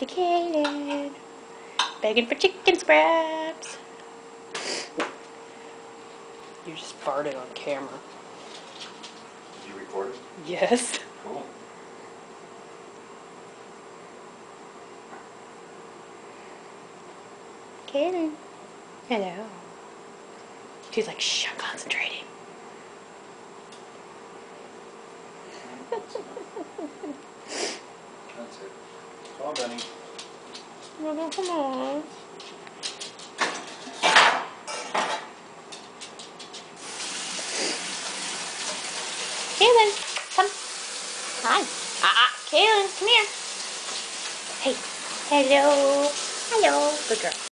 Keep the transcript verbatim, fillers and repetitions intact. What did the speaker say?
to Kahlen, begging for chicken scraps. You just farted on camera. Did you record it? Yes. Cool. Kahlen. Hello. She's like, shh, I'm concentrating. That's it. Come on, Benny. No, come on. Kahlen, come. Hi. Ah, ah, Kahlen, come here. Hey. Hello. Hello. Good girl.